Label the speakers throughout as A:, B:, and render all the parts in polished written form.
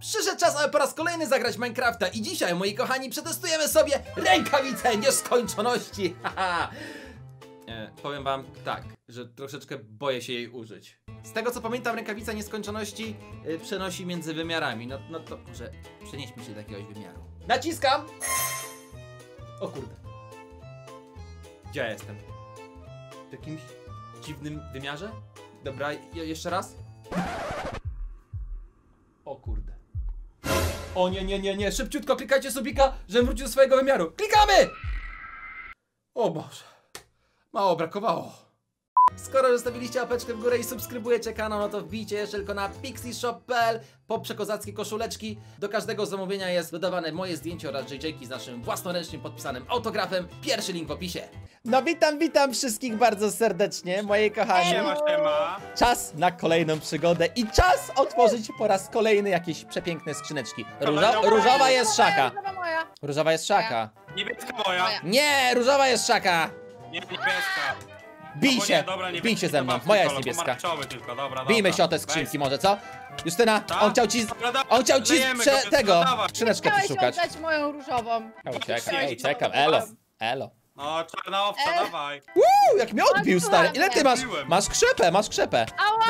A: Przyszedł czas, aby po raz kolejny zagrać Minecrafta i dzisiaj, moi kochani, przetestujemy sobie rękawicę nieskończoności. Powiem wam tak, że troszeczkę boję się jej użyć. Z tego co pamiętam, rękawica nieskończoności przenosi między wymiarami. No to może przenieśmy się do jakiegoś wymiaru. Naciskam! O kurde. Gdzie ja jestem? W jakimś dziwnym wymiarze? Dobra, jeszcze raz. O kurde. O nie, szybciutko klikajcie subika, żebym wrócił do swojego wymiaru. Klikamy! O Boże. Mało brakowało. Skoro zostawiliście łapeczkę w górę i subskrybujecie kanał, no to wbijcie jeszcze tylko na pixieshop.pl po przekozackie koszuleczki. Do każdego zamówienia jest dodawane moje zdjęcie oraz JJ-ki z naszym własnoręcznie podpisanym autografem. Pierwszy link w opisie. No witam wszystkich bardzo serdecznie, moi kochani.
B: Siema.
A: Czas na kolejną przygodę i czas otworzyć po raz kolejny jakieś przepiękne skrzyneczki. Różowa jest szaka. Różowa jest szaka.
B: Niebieska moja.
A: Nie, różowa jest szaka.
B: Nie, niebieska.
A: Bij się ze mną, moja jest niebieska.
B: Tylko, dobra.
A: Bijmy się o te skrzynki może, co? Justyna, on chciał ci tego skrzyneczkę przeszukać.
C: Dać moją różową.
A: Uciekam, elo.
B: No, czarna owca, dawaj.
A: Jak mnie odbił, stary. Ile ty masz? Masz krzepę.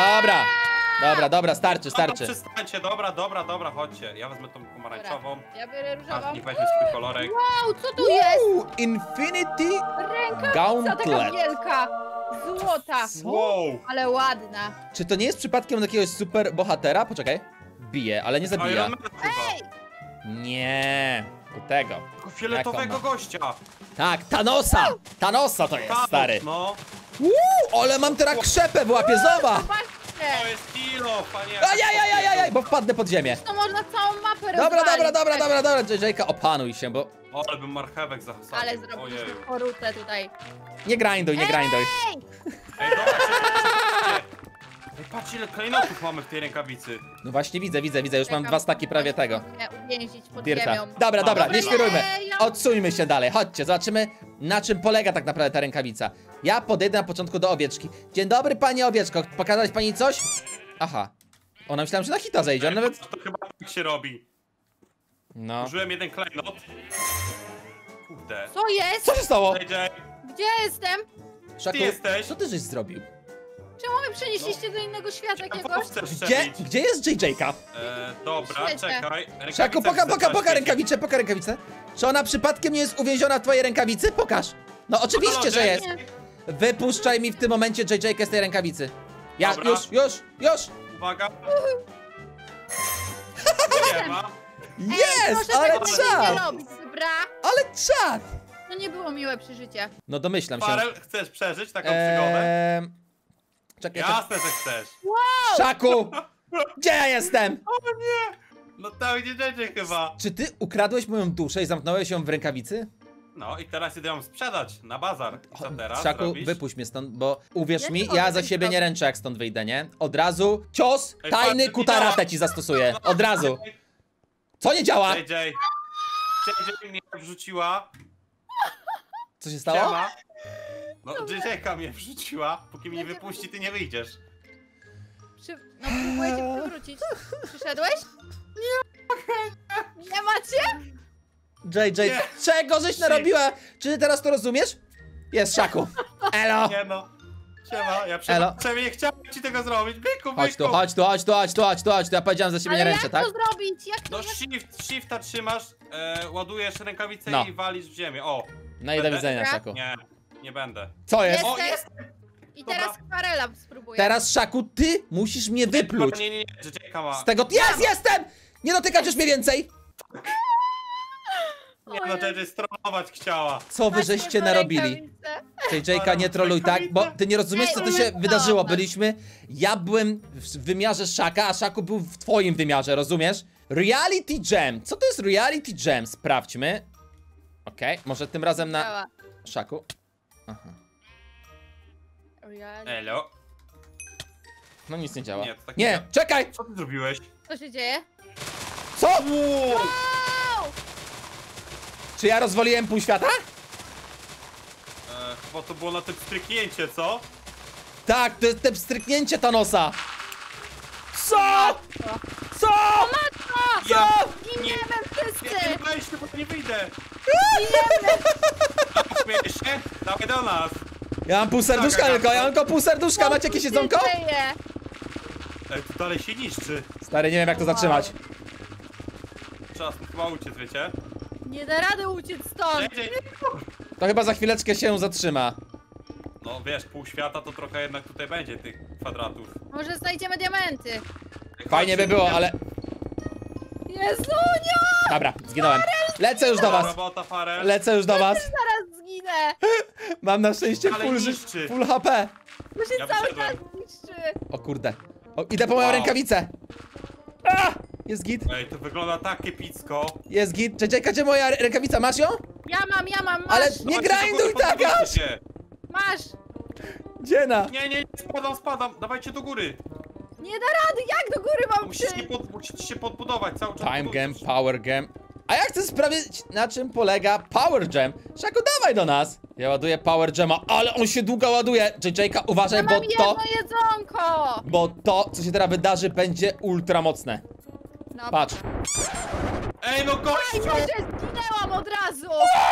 A: Dobra, starczy.
B: Przestańcie, dobra, chodźcie. Ja wezmę tą pomarańczową.
C: Ja biorę różową.
B: Każdy weźmie swój kolorek.
C: Wow, co tu jest?
A: Infinity
C: Rękawica
A: Gauntlet.
C: taka wielka. Złota.
B: Wow.
C: Ale ładna.
A: Czy to nie jest przypadkiem od jakiegoś super bohatera? Poczekaj. Bije, ale nie zabija.
B: Iron Man chyba.
A: Nie. Do tego.
B: Tylko fioletowego gościa.
A: Tak, Thanosa to jest, stary.
B: No.
A: Ale mam teraz krzepę w łapie, zobacz.
C: Zobaczcie.
B: To jest kilo, panie.
A: Ajajajajaj, bo wpadnę pod ziemię.
C: To można całą mapę rozwalić.
A: Dobra, JJ-ka, opanuj się, bo...
B: Ale bym marchewek zasadził.
C: Ale zrobiliśmy korutę tutaj.
A: Nie grinduj.
B: Ej, dobra, patrz ile klejnotów mamy w tej rękawicy.
A: No właśnie widzę, już mam 2 staki prawie tego.
C: Uwięzić pod
A: Dirta.
C: ziemią.
A: Dobra, nie świrujmy.
C: ja-
A: Odsuńmy się dalej, chodźcie, zobaczymy na czym polega tak naprawdę ta rękawica. Ja podejdę na początku do owieczki. Dzień dobry, pani owieczko, pokazać pani coś? Aha. Ona myślałem, że na hita zejdzie, on nawet...
B: To chyba tak się robi.
A: No.
B: Użyłem jeden klejnot. Kurde.
C: Co jest?
A: Co się stało?
B: JJ,
C: Gdzie jestem?
A: Szaku,
B: jesteś?
A: co ty żeś zrobił?
C: Czemu mnie przenieśliście do innego świata jakiegoś?
B: chcesz
A: Gdzie jest JJ-ka?
B: Dobra,
C: Świecie.
B: czekaj.
A: Szaku, poka rękawicę. Czy ona przypadkiem nie jest uwięziona w twojej rękawicy? Pokaż. No oczywiście, że jest.
C: Nie.
A: Wypuszczaj mi w tym momencie JJ-kę z tej rękawicy. Ja,
B: Dobra.
A: już.
B: Uwaga. Nie ma.
A: Jest,
C: Proszę
A: ale
C: tak nie
A: czad.
C: robić, dobra?
A: Ale czad.
C: To nie było miłe przeżycie.
A: No domyślam się.
B: Farel, chcesz przeżyć taką przygodę?
A: Czekaj.
B: Jasne, że chcesz.
A: Szaku! Gdzie ja jestem?
B: O nie! No tam idzie JJ chyba.
A: Czy ty ukradłeś moją duszę i zamknąłeś ją w rękawicy?
B: No i teraz idę ją sprzedać na bazar. I co teraz
A: Szaku,
B: robisz?
A: wypuść mnie stąd, bo uwierz
C: Ja
A: mi,
C: nie
A: ja
C: mogę
A: za
C: być
A: siebie nie
C: stąd.
A: ręczę jak stąd wyjdę, nie? Od razu cios
B: Ej,
A: tajny
B: patrz,
A: kutaratę ci zastosuję. Od razu. Co nie działa?
B: JJ mnie wrzuciła.
A: Co się stało?
B: Siema. No JJ-ka mnie wrzuciła. Póki mnie nie wypuści, ty nie wyjdziesz.
C: No próbuję cię przywrócić. Przyszedłeś? Nie macie?
A: JJ,
B: Nie.
A: czego żeś narobiła? Czy ty teraz to rozumiesz? Jest, Szaku. Elo.
B: Nie no. Siema, ja
A: Elo.
B: nie chciałem ci tego zrobić. Byku.
A: Chodź tu. Ja powiedziałem, że za ciebie nie
C: Ale
A: ręczę,
C: jak
A: tak?
C: to zrobić? Jak to?
B: No shifta trzymasz, ładujesz rękawicę
A: No.
B: i walisz w ziemię. O.
A: No i do
B: Będę?
A: widzenia,
C: Dobra.
A: Szaku.
B: Nie będę.
A: Co jest?
B: O, jest!
C: I teraz Kwarela spróbuję.
A: Teraz, Szaku, ty musisz mnie wypluć.
B: Nie, JJ-ka ma.
A: Z tego... Jestem! Nie dotykać już mnie więcej!
B: Nie no, JJ strollować chciała.
A: Co wy
C: Macie
A: żeście
C: tą
A: narobili?
C: rękawicę?
A: JJ-ka, nie troluj tak, bo ty nie rozumiesz, co tu się wydarzyło. Ja byłem w wymiarze Szaka, a Szaku był w twoim wymiarze, rozumiesz? Reality Jam. Co to jest Reality Jam? Sprawdźmy. Okej, może tym razem na
C: Działa.
A: Szaku. Aha.
B: Elo.
A: No nic nie działa.
B: Nie, to tak
A: Nie,
B: nie.
A: czekaj!
B: Co ty zrobiłeś?
C: Co się dzieje?
A: Co?
C: Wow!
A: Czy ja rozwaliłem pół świata?
B: Chyba to było na tym stryknięcie, co?
A: Tak, to jest te stryknięcie Thanosa. Co? Co? Co?
C: Giniemy wszyscy!
B: Nie weź, bo nie wyjdę. Śmiejesz się? Dawaj do nas.
A: Ja mam pół serduszka tylko, ja mam tylko pół serduszka. Macie jakieś jedzonko?
B: Ej, to dalej się niszczy.
A: Stary, nie wiem jak to zatrzymać.
B: Trzeba chyba uciec, wiecie?
C: Nie da rady uciec stąd!
B: JJ.
A: To chyba za chwileczkę się zatrzyma.
B: No wiesz, pół świata to trochę jednak tutaj będzie tych kwadratów.
C: Może znajdziemy diamenty.
A: Fajnie by było, ale...
C: Jezu, nie!
A: Dobra, zginąłem. Lecę już do was.
B: Robota, Farel.
A: Lecę już do was.
C: Zaraz zginę!
A: Mam na szczęście
B: Ale
A: full,
B: niszczy.
A: full HP.
C: To się
B: Ja
C: cały
B: wyszedłem.
C: czas niszczy!
A: O kurde. O, idę po moją
B: Wow.
A: rękawicę. A! Jest git.
B: Ej, to wygląda tak epicko.
A: Jest git. Czekaj, gdzie moja rękawica? Masz ją?
C: Ja mam, masz!
A: Ale nie
B: Dawajcie
A: grinduj
B: do góry,
A: tak
B: podnieście
A: aż!
B: się.
C: Masz!
A: Dziena.
B: Nie, spadam. Dawajcie do góry.
C: Nie da rady! Jak do góry mam przyjść?
B: Musicie się podbudować cały czas.
A: Time game,
B: budujcie.
A: power game. A ja chcę sprawdzić, na czym polega power gem. Szaku, dawaj do nas. Ja ładuję power gema, ale on się długo ładuje. JJ-ka, uważaj,
C: Ja
A: bo
C: mam jedno
A: to...
C: jedzonko!
A: Bo to, co się teraz wydarzy, będzie ultra mocne.
C: No,
A: Patrz.
B: Ej, no
C: Aj,
B: gościu!
C: Boże, zginęłam od razu!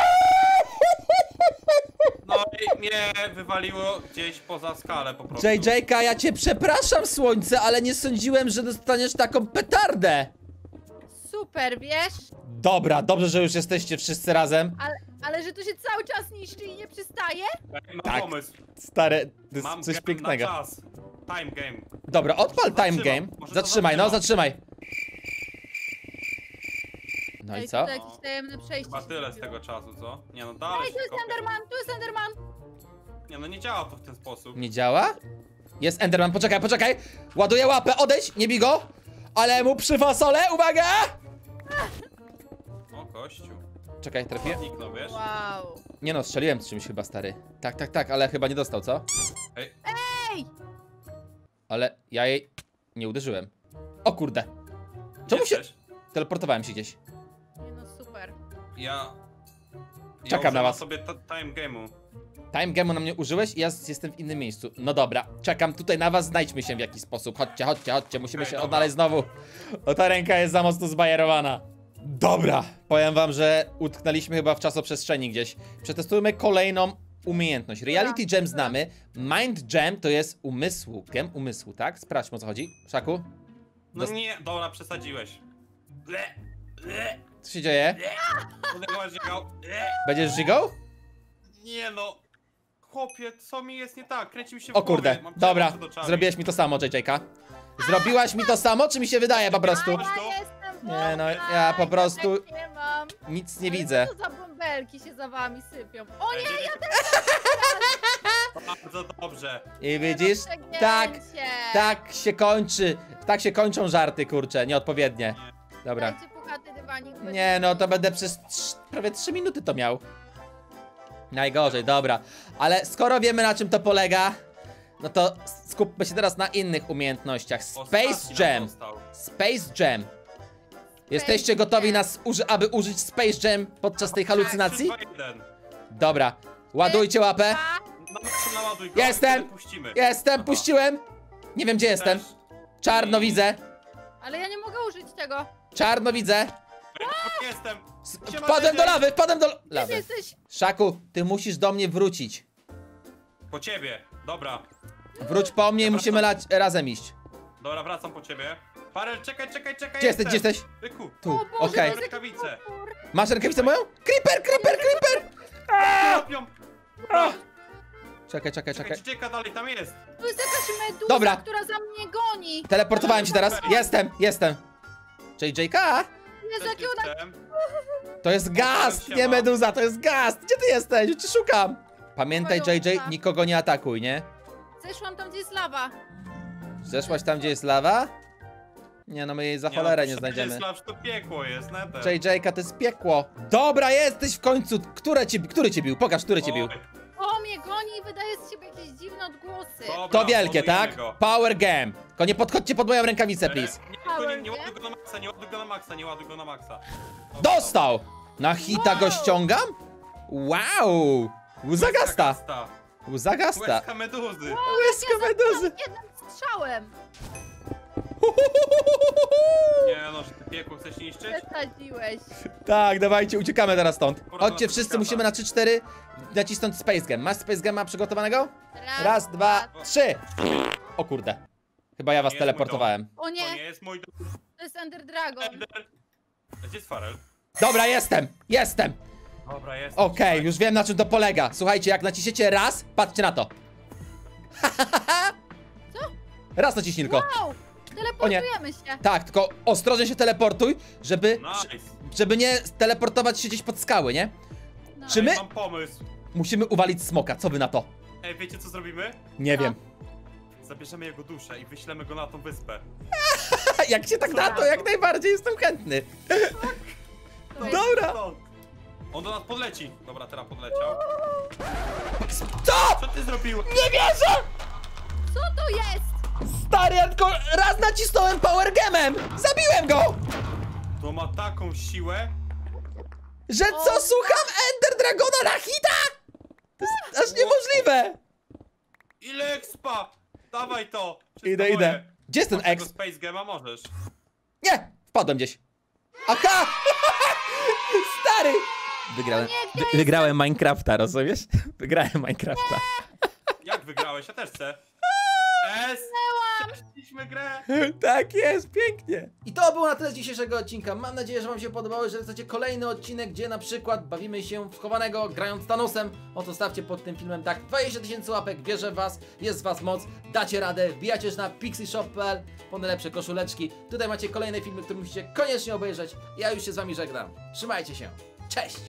B: No i mnie wywaliło gdzieś poza skalę po prostu.
A: JJ-ka, ja cię przepraszam, słońce, ale nie sądziłem, że dostaniesz taką petardę.
C: Super, wiesz?
A: Dobra, dobrze, że już jesteście wszyscy razem.
C: Ale że to się cały czas niszczy i nie przystaje?
B: Mam
A: Tak.
B: pomysł.
A: Stary, to jest
B: Mam
A: coś
B: game
A: pięknego.
B: na czas. Time game.
A: Dobra, odpal time
B: Zatrzymam.
A: game.
B: Może to
A: Zatrzymaj, no
B: zatrzymam.
A: zatrzymaj. No i
C: Ej,
A: co?
C: tutaj jakieś tajemne przejście.
B: Chyba
C: się
B: tyle z
C: zrobiło.
B: tego czasu, co? Nie no, dalej
C: Ej,
B: się
C: tu jest
B: kopię.
C: Enderman, tu jest Enderman!
B: Nie no, nie działa to w ten sposób.
A: Nie działa? Jest Enderman, poczekaj. Ładuję łapę, odejdź, nie bij go. Ale mu przyfasolę, uwaga!
B: O, kościół.
A: Czekaj, trafię.
B: Zniknął, wiesz?
C: Wow.
A: Nie no, strzeliłem z czymś chyba, stary. Tak, ale chyba nie dostał, co?
B: Ej,
C: Ej!
A: Ale ja jej nie uderzyłem. O kurde. Czemu się...
B: jesteś?
A: Teleportowałem się gdzieś.
C: Nie no, super.
B: Ja
A: Czekam na
B: używam
A: was.
B: sobie time game'u.
A: Time game'u na mnie użyłeś i ja jestem w innym miejscu. No dobra, czekam tutaj na was, znajdźmy się w jakiś sposób. Chodźcie, musimy
B: Okej,
A: się
B: dobra.
A: odnaleźć znowu. O, ta ręka jest za mocno zbajerowana. Dobra, powiem wam, że utknęliśmy chyba w czasoprzestrzeni gdzieś. Przetestujmy kolejną umiejętność. Reality Gem znamy, Mind Gem to jest gem umysłu, tak? Sprawdźmy, o co chodzi. Szaku,
B: No nie, dobra, przesadziłeś.
A: co się dzieje?
B: Będę go żygał.
A: Będziesz żygał?
B: Nie no. Chłopie, co mi jest nie tak? Kręci mi się w
A: O kurde,
B: głowie. Mam
A: dobra,
B: przewrót przed oczami.
A: zrobiłeś mi to samo, JJ-ka. Zrobiłaś mi to samo, czy mi się wydaje po prostu?
C: A ja jestem
A: Nie, no,
C: wolna,
A: ja po prostu
C: tak nie mam.
A: nic nie
C: Ale
A: widzę.
C: co za bąbelki się za wami sypią? O nie,
B: Ej,
C: ja
B: Bardzo dobrze.
A: I widzisz?
C: przegięcie.
A: Tak się kończą żarty, kurcze, nieodpowiednie. Dobra.
C: Dajcie puchaty dywanik.
A: Nie, no to będę przez prawie 3 minuty to miał. Najgorzej, dobra. Ale skoro wiemy, na czym to polega, no to skupmy się teraz na innych umiejętnościach. Space
B: Ostatni
A: Jam.
B: nam został.
A: Space Jam. Jesteście gotowi, aby użyć Space Jam podczas tej halucynacji?
B: 3, 2, 1.
A: Dobra. Ładujcie łapę.
B: Naładuj go.
A: Jestem.
B: i wtedy puścimy.
A: Jestem,
B: Dobra.
A: puściłem. Nie wiem, gdzie jestem.
B: Też.
A: Czarno widzę.
C: Ale ja nie mogę użyć tego.
A: Czarno widzę.
B: Ej, jestem. Siema,
A: Wpadłem do
B: JJ.
A: lawy, wpadłem do
C: Gdzie ty
A: lawy.
C: jesteś?
A: Szaku, ty musisz do mnie wrócić.
B: Po ciebie. Dobra.
A: Wróć po mnie i musimy razem iść.
B: Dobra, wracam po ciebie. Farel, czekaj.
A: Gdzie jesteś, gdzie jesteś?
B: Byku.
A: Tu,
C: O Boże,
A: okej.
C: to jest jakiś
B: Rękawice.
C: potwór.
A: Masz rękawicę moją? Creeper!
B: Łapią. Dobra.
A: Czekaj.
B: Czekaj, czeka dalej, tam jest.
C: Tu jest jakaś meduza,
A: Dobra.
C: która za mnie goni.
A: Teleportowałem się teraz. Jestem. JJ-ka?
C: Jest jakie ona...
B: Jestem.
A: To jest gast,
B: Siema.
A: nie meduza, to jest gast. Gdzie ty jesteś? Już cię szukam. Pamiętaj,
C: Twoją
A: JJ,
C: ucha.
A: nikogo nie atakuj, nie?
C: Zeszłam tam, gdzie jest lawa.
A: Zeszłaś tam, gdzie jest lawa? Nie, no my jej za
B: no,
A: cholerę nie
B: to
A: znajdziemy.
B: jest to piekło jest, netem.
A: JJ-ka, to jest piekło. Dobra, jesteś w końcu. Który cię bił? Pokaż, który cię bił.
B: Oj,
C: O, mnie goni i wydaje z siebie jakieś dziwne odgłosy.
B: dobra,
A: To wielkie,
B: podujemy
A: tak?
B: go.
A: Power game. Tylko nie podchodźcie pod moją rękawicę, please.
B: Nie ładuj go na maksa, nie ładuj go na maksa. Dobra,
A: Dostał! Na hita go
C: Wow.
A: ściągam? Wow! Łza gasta!
B: Gasta.
A: Łza gasta!
B: Łezka meduzy.
A: Łezka meduzy!
C: Jednym strzałem.
B: Nie no, że ty piekło chcesz niszczyć?
C: Przesadziłeś.
A: Tak, dawajcie, uciekamy teraz stąd.
B: Porozmawiamy
A: Chodźcie,
B: z
A: wszyscy
B: Gama.
A: musimy na 3-4 nacisnąć Space Gem. Masz Space Gema przygotowanego? Raz, dwa, trzy. O kurde. Chyba ja was
B: Nie jest mój
A: teleportowałem.
C: O
B: To nie
C: nie,
B: jest mój dom.
C: to jest Ender Dragon.
B: Ender. A gdzie jest Farel?
A: Dobra, jestem.
B: Dobra, jest.
A: Okej, już wiem na czym to polega. Słuchajcie, jak naciśniecie raz, patrzcie na to.
C: Co?
A: Raz naciśnij tylko.
C: Wow, teleportujemy się.
A: Tak, tylko ostrożnie się teleportuj, żeby
B: Nice.
A: nie teleportować się gdzieś pod skały, nie?
C: No.
A: Czy my
B: Ej, mam pomysł.
A: musimy uwalić smoka? Co wy na to?
B: Ej, wiecie co zrobimy?
A: Nie
C: Co?
A: wiem.
B: Zabierzemy jego duszę i wyślemy go na tą wyspę.
A: Jak się tak da, to jak najbardziej jestem chętny. Dobra.
B: On do nas podleci. Dobra, teraz podleciał.
A: Co?
B: Co ty zrobił?
A: Nie wierzę!
C: Co to jest?
A: Stary, ja tylko raz nacisnąłem Power Gemem! Zabiłem go!
B: To ma taką siłę.
A: Że co,
C: O,
A: słucham Ender Dragona na hita? To jest aż niemożliwe!
B: Ile expa? Dawaj to. Wszystko
A: Idę,
B: moje.
A: idę. Gdzie jest ten
B: Masz tego
A: exp?
B: Space Gema możesz.
A: Nie! Wpadłem gdzieś. Aha! Stary! Wygrałem.
C: nie, gdzie
A: Wygrałem Minecrafta, rozumiesz? Wygrałem Minecrafta.
B: Jak wygrałeś? Ja też chcę. S! Przeszliśmy grę!
A: Tak jest, pięknie. I to było na tyle z dzisiejszego odcinka. Mam nadzieję, że wam się podobało. Jeżeli chcecie kolejny odcinek, gdzie na przykład bawimy się w chowanego grając Thanosem, oto stawcie pod tym filmem tak 20 000 łapek, wierzę w was, jest w was moc, dacie radę, wbijacie już na pixieshop.pl po najlepsze koszuleczki. Tutaj macie kolejne filmy, które musicie koniecznie obejrzeć. Ja już się z wami żegnam. Trzymajcie się. Cześć!